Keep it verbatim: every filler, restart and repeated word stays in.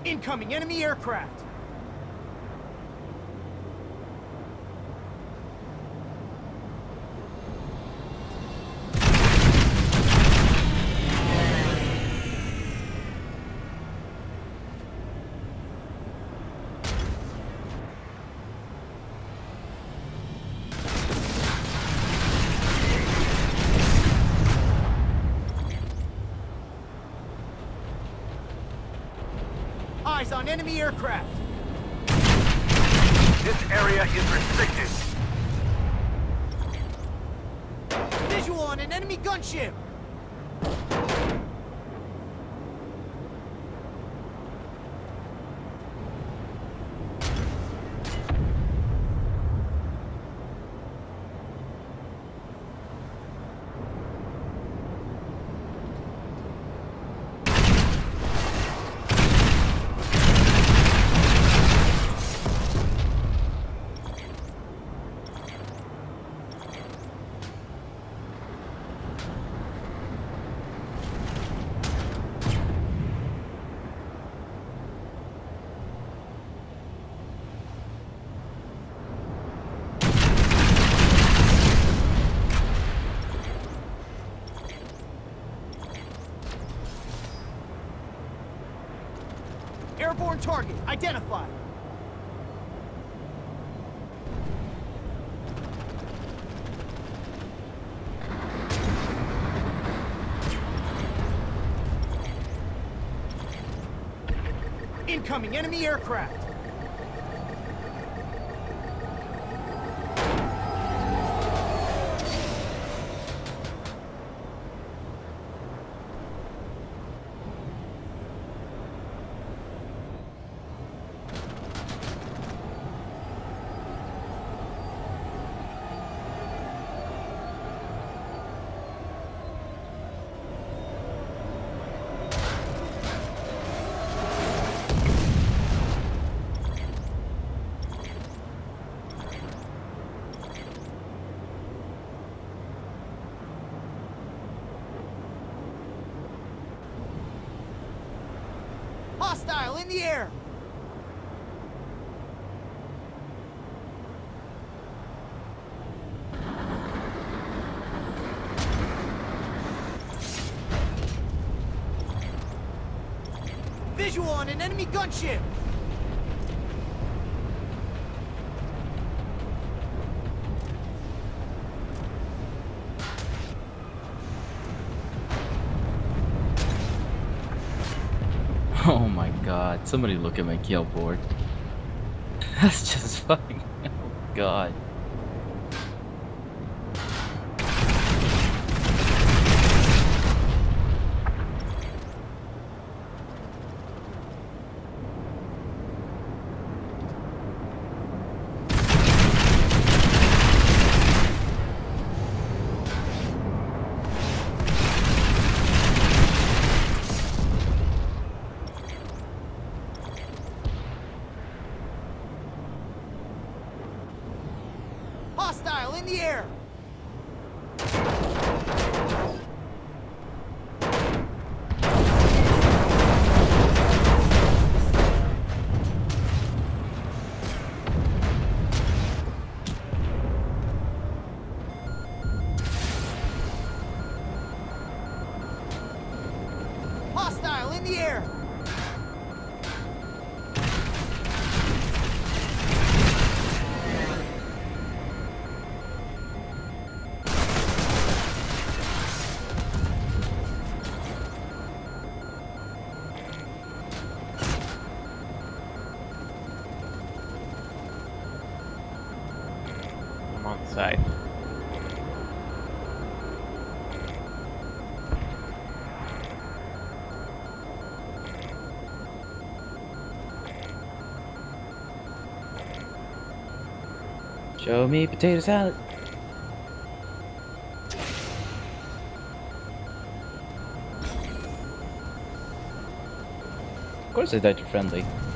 Incoming enemy aircraft! Eyes on enemy aircraft! This area is restricted. Visual on an enemy gunship! Airborne target identified. Incoming enemy aircraft. Hostile in the air! Visual on an enemy gunship! Oh my god, somebody look at my kill board. That's just fucking... oh god. Hostile in the air! Hostile in the air! I'm on site. Show me potato salad. Of course I died to friendly.